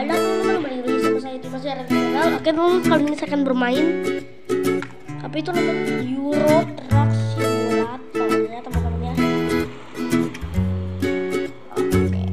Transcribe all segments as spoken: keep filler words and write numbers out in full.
Halo teman-teman, kembali lagi sama saya Dimas dari channel. Oke teman-teman, kali ini saya akan bermain apa itu namanya Euro Truck Simulator ya teman-teman ya. Oke.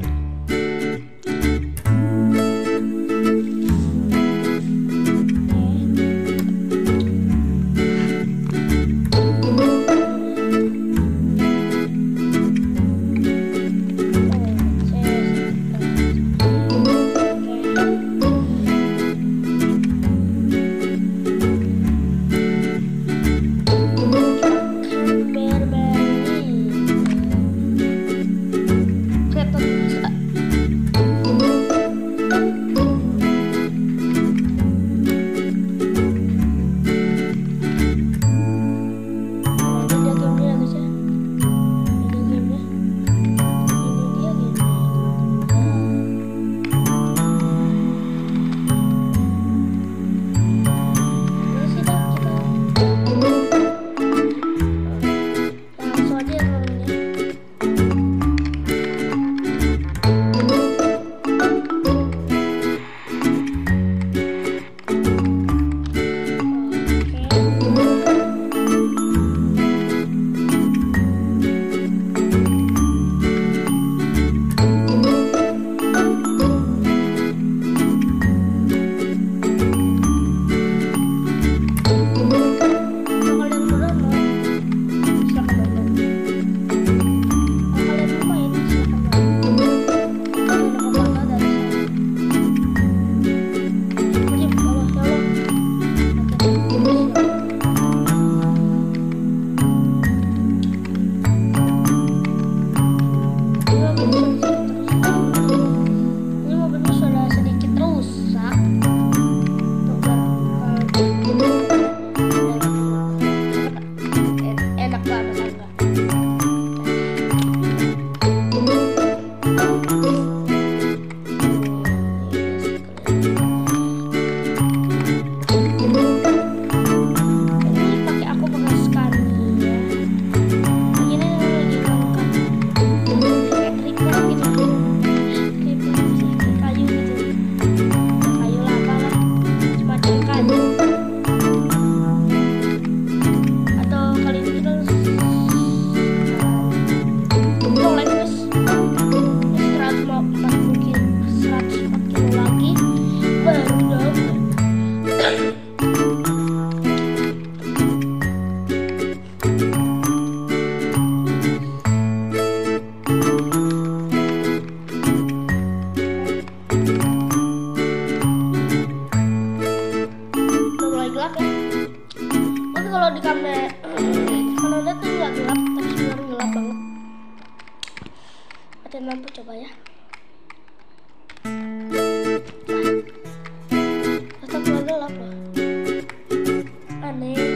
Kalau di kamera kalau lihat tuh nggak gelap, tapi sebenarnya gelap banget. Matiin lampu coba ya. Tetap nggak gelap loh. Aneh.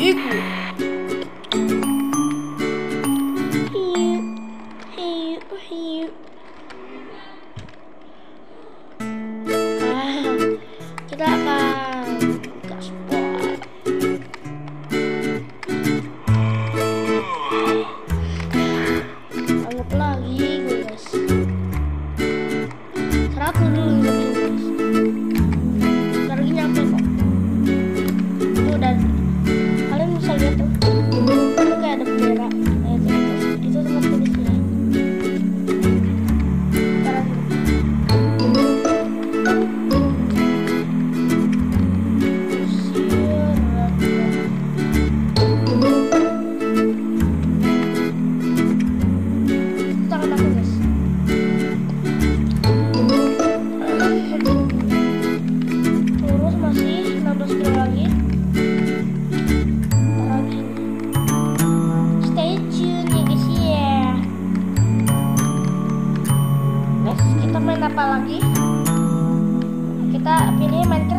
bagiku. Hiu, hiu, hiu. Ah, kita akan gaspol. Anggap lagi guys. Seratus dulu guys. Bentar lagi nyampe kok. Itu udah. Kalian bisa lihat tuh. Itu kayak ada bendera. Nah, itu, itu, itu tempat finishnya. Sekarang tangan aku guys. Terus masih enam belas kilo lagi. Lagi. Stay tune ya guys ya. Guys, kita main apa lagi? Kita pilih Minecraft.